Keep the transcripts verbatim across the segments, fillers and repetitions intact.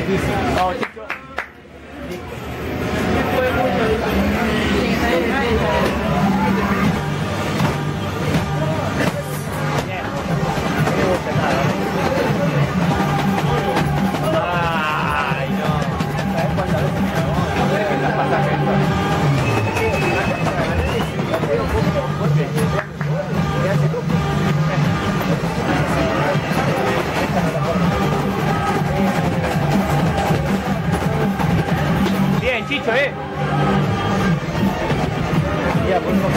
difícil. Vamos, Chicho. Ay, no. ¿Sabes cuántas veces me hago? En las pasajes. Bien, Chicho, eh. Ya, por un poco.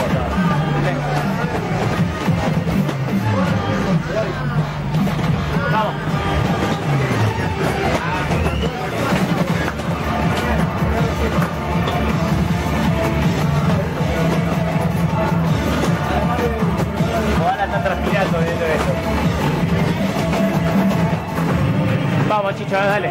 Vamos. Ojalá están transpirando viendo esto. Vamos, Chicho, dale.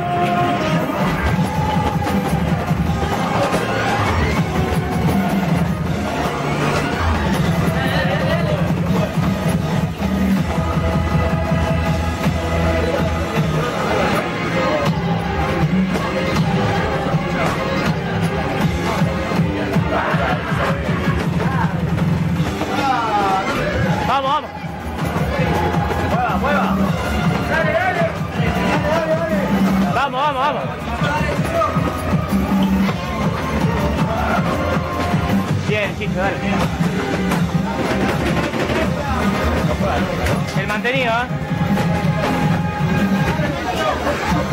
Vamos, vamos. Mueva, mueva. Dale, dale. Dale, dale, dale. Vamos, vamos, vamos. Bien, Chicho, dale. El mantenido, ¿eh?